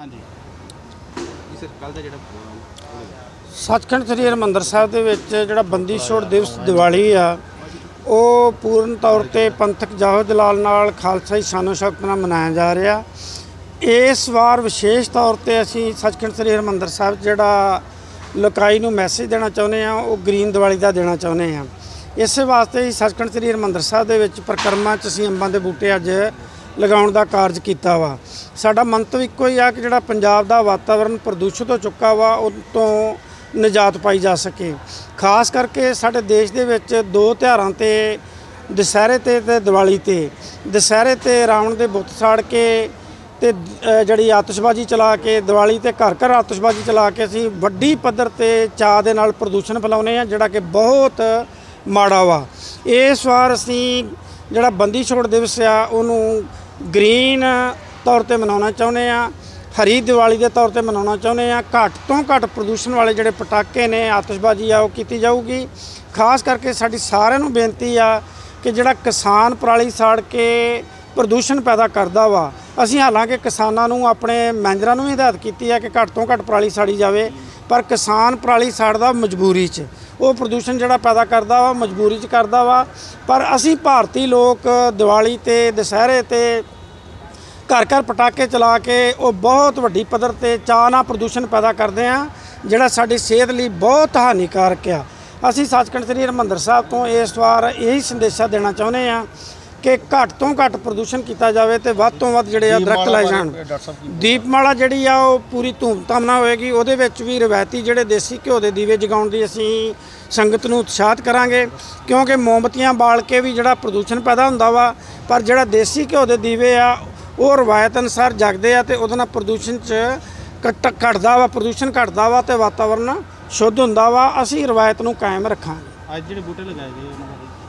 हाँ जी जी सर कल का जो प्रोग्राम सचखंड श्री हरिमंदर साहब ਦੇ ਵਿੱਚ ਜਿਹੜਾ ਬੰਦੀ ਛੋੜ ਦਿਵਸ ਦੀਵਾਲੀ ਆ ਉਹ ਪੂਰਨ ਤੌਰ ਤੇ ਪੰਥਕ ਜਾਹੋ ਜਲਾਲ ਨਾਲ ਖਾਲਸਾਈ ਸ਼ਾਨੋ ਸ਼ੌਕਤ ਨਾਲ ਮਨਾਇਆ ਜਾ ਰਿਹਾ। ਇਸ ਵਾਰ ਵਿਸ਼ੇਸ਼ ਤੌਰ ਤੇ ਅਸੀਂ ਸਚਖੰਡ श्री हरिमंदर ਸਾਹਿਬ ਜਿਹੜਾ ਲੋਕਾਈ ਨੂੰ ਮੈਸੇਜ ਦੇਣਾ ਚਾਹੁੰਦੇ ਆ ਉਹ ਗ੍ਰੀਨ ਦੀਵਾਲੀ ਦਾ ਦੇਣਾ ਚਾਹੁੰਦੇ ਆ। ਇਸੇ ਵਾਸਤੇ ਹੀ ਸਚਖੰਡ श्री हरिमंदर ਸਾਹਿਬ ਦੇ ਵਿੱਚ ਪ੍ਰਕਰਮਾਂ 'ਚ ਅਸੀਂ ਅੰਬਾਂ ਦੇ ਬੂਟੇ ਅੱਜ ਲਗਾਉਣ ਦਾ ਕਾਰਜ ਕੀਤਾ ਵਾ। ਸਾਡਾ ਮੰਤਵ ਇੱਕੋ ਹੀ ਆ ਕਿ ਜਿਹੜਾ ਪੰਜਾਬ ਦਾ ਵਾਤਾਵਰਨ ਪ੍ਰਦੂਸ਼ਿਤ ਹੋ ਚੁੱਕਾ ਵਾ ਉਹ ਤੋਂ ਨਿਜਾਤ ਪਾਈ ਜਾ ਸਕੇ। ਖਾਸ ਕਰਕੇ ਸਾਡੇ ਦੇਸ਼ ਦੇ ਵਿੱਚ ਦੋ ਤਿਉਹਾਰਾਂ ਤੇ ਦੁਸਹਿਰੇ ਤੇ ਦੀਵਾਲੀ ਤੇ ਦੁਸਹਿਰੇ ਤੇ ਰਾਵਣ ਦੇ ਬੁੱਤ ਸਾੜ ਕੇ ਤੇ ਜਿਹੜੀ ਆਤਿਸ਼ਬਾਜ਼ੀ ਚਲਾ ਕੇ ਦੀਵਾਲੀ ਤੇ ਘਰ ਘਰ ਆਤਿਸ਼ਬਾਜ਼ੀ ਚਲਾ ਕੇ ਅਸੀਂ ਵੱਡੀ ਪੱਧਰ ਤੇ ਚਾਅ ਦੇ ਨਾਲ ਪ੍ਰਦੂਸ਼ਣ ਫੈਲਾਉਂਦੇ ਆ ਜਿਹੜਾ ਕਿ ਬਹੁਤ ਮਾੜਾ ਵਾ। ਇਸ ਵਾਰ ਅਸੀਂ ਜਿਹੜਾ ਬੰਦੀ ਛੋੜ ਦਿਵਸ ਆ ਉਹਨੂੰ ਗ੍ਰੀਨ ਤੌਰ ਤੇ ਮਨਾਉਣਾ ਚਾਹੁੰਦੇ ਆ, ਹਰੀ ਦੀਵਾਲੀ ਦੇ ਤੌਰ ਤੇ ਮਨਾਉਣਾ ਚਾਹੁੰਦੇ ਆ। ਘੱਟ ਤੋਂ ਘੱਟ ਪ੍ਰਦੂਸ਼ਣ ਵਾਲੇ ਜਿਹੜੇ ਪਟਾਕੇ ਨੇ ਆਤਿਸ਼ਬਾਜ਼ੀ ਆ ਉਹ ਕੀਤੀ ਜਾਊਗੀ। ਖਾਸ ਕਰਕੇ ਸਾਡੀ ਸਾਰਿਆਂ ਨੂੰ ਬੇਨਤੀ ਆ ਕਿ ਜਿਹੜਾ ਕਿਸਾਨ ਪਰਾਲੀ ਸਾੜ ਕੇ ਪ੍ਰਦੂਸ਼ਣ ਪੈਦਾ ਕਰਦਾ ਵਾ, ਅਸੀਂ ਹਾਲਾਂਕਿ ਕਿਸਾਨਾਂ ਨੂੰ ਆਪਣੇ ਮੈਨੇਜਰਾਂ ਨੂੰ ਵੀ ਹਦਾਇਤ ਕੀਤੀ ਹੈ ਕਿ ਘੱਟ ਤੋਂ ਘੱਟ ਪਰਾਲੀ ਸਾੜੀ ਜਾਵੇ, ਪਰ ਕਿਸਾਨ ਪਰਾਲੀ ਸਾੜਦਾ ਮਜਬੂਰੀ 'ਚ, ਉਹ ਪ੍ਰਦੂਸ਼ਣ ਜਿਹੜਾ ਪੈਦਾ ਕਰਦਾ ਵਾ ਮਜਬੂਰੀ 'ਚ ਕਰਦਾ ਵਾ। ਪਰ ਅਸੀਂ ਭਾਰਤੀ ਲੋਕ ਦੀਵਾਲੀ ਤੇ ਦੁਸਹਿਰੇ ਤੇ ਘਰ ਘਰ ਪਟਾਕੇ ਚਲਾ ਕੇ ਉਹ ਬਹੁਤ ਵੱਡੀ ਪੱਧਰ ਤੇ ਚਾਅ ਨਾਲ ਪ੍ਰਦੂਸ਼ਣ ਪੈਦਾ ਕਰਦੇ ਆ ਜਿਹੜਾ ਸਾਡੀ ਸਿਹਤ ਲਈ ਬਹੁਤ ਹਾਨੀਕਾਰਕ ਆ। ਅਸੀਂ ਸੱਚਖੰਡ ਸ੍ਰੀ ਹਰਿਮੰਦਰ ਸਾਹਿਬ ਤੋਂ ਇਸ ਵਾਰ ਇਹੀ ਸੰਦੇਸ਼ਾ ਦੇਣਾ ਚਾਹੁੰਦੇ ਆ ਕਿ ਘੱਟ ਤੋਂ ਘੱਟ ਪ੍ਰਦੂਸ਼ਣ ਕੀਤਾ ਜਾਵੇ ਤੇ ਵੱਧ ਤੋਂ ਵੱਧ ਜਿਹੜੇ ਆ ਦਰਖਤ ਲਾਏ ਜਾਣ। ਦੀਪਮਾਲਾ ਜਿਹੜੀ ਆ ਉਹ ਪੂਰੀ ਧੂਮਧਾਮ ਨਾਲ ਹੋਏਗੀ। ਉਹਦੇ ਵਿੱਚ ਵੀ ਰਵਾਇਤੀ ਜਿਹੜੇ ਦੇਸੀ ਘਿਓ ਦੇ ਦੀਵੇ ਜਗਾਉਣ ਦੀ ਅਸੀਂ ਸੰਗਤ ਨੂੰ ਉਤਸ਼ਾਹਿਤ ਕਰਾਂਗੇ, ਕਿਉਂਕਿ ਮੋਮਬੱਤੀਆਂ ਬਾਲ ਕੇ ਵੀ ਜਿਹੜਾ ਪ੍ਰਦੂਸ਼ਣ ਪੈਦਾ ਹੁੰਦਾ ਵਾ, ਪਰ ਜਿਹੜਾ ਦੇਸੀ ਘਿਓ ਦੇ ਦੀਵੇ ਆ ਉਹ ਰਵਾਇਤ ਅਨੁਸਾਰ ਜਗਦੇ ਆ ਤੇ ਉਹਦੇ ਨਾਲ ਪ੍ਰਦੂਸ਼ਣ 'ਚ ਘਟਦਾ ਵਾ, ਪ੍ਰਦੂਸ਼ਣ ਘਟਦਾ ਵਾ ਤੇ ਵਾਤਾਵਰਨ ਸ਼ੁੱਧ ਹੁੰਦਾ ਵਾ। ਅਸੀਂ ਰਵਾਇਤ ਨੂੰ ਕਾਇਮ ਰੱਖਾਂਗੇ। ਅੱਜ ਜਿਹੜੇ ਬੂਟੇ ਲਗਾਏ ਗਏ ਉਹਨਾਂ ਬਾਰੇ